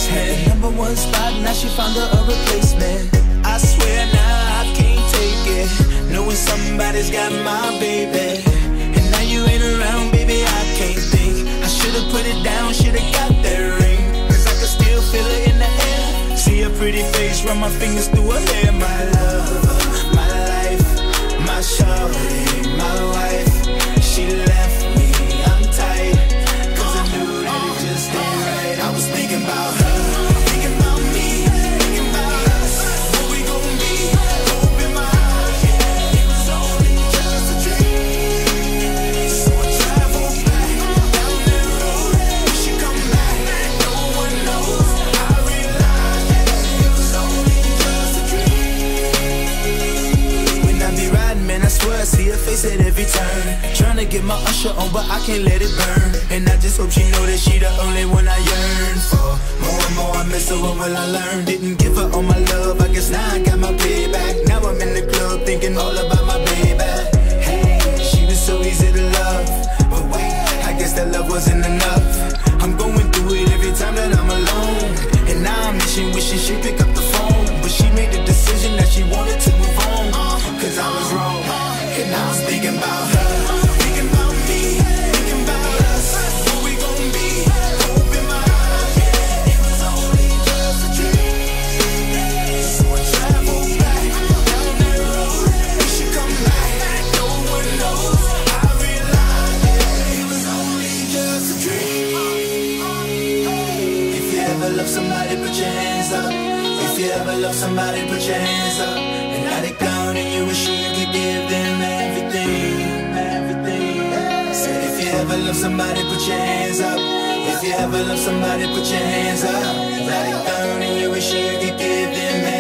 Had number one spot, now she found her a replacement. I swear now I can't take it, knowing somebody's got my baby. And now you ain't around, baby, I can't think. I should've put it down, should've got that ring, cause I can still feel it in the air. See her pretty face, run my fingers through her hair. My love, my life, my shawty, my wife. She left me, I'm tight, cause I knew that it just ain't right. I was thinking about her, thinking about me, thinking about us, what we gon' be. Hope in my heart, yeah, it was only just a dream. So I travel back down that road, wish you come back, no one knows. I realized, yeah, it was only just a dream. When I be riding, man, I swear I see her face at every turn. Trying to get my usher on, but I can't let it burn. And I just hope she know that she the only one I yearn for. More and more I miss her, what will I learn? Didn't give her all my love, I guess now I got my payback. Now I'm in the club thinking all about my baby. Hey, she was so easy to love, but wait, I guess that love wasn't enough. I'm going through it every time that I'm alone, and now I'm wishing she'd pick up the phone. But she made the decision that she wanted to move on, cause I was wrong. And I was thinking about her, thinking about me, thinking about us, what we gon' be. Hope in my heart, yeah, it was only just a dream. So I travel back down that road, wish you come back, no one knows. I realized, yeah, it was only just a dream. If you ever love somebody, put your hands up. If you ever love somebody, put your hands up. And now they gone and you wish you could give them everything, everything. Said if you ever love somebody, put your hands up. If you ever love somebody, put your hands up. Now they gone and you wish you could give them everything.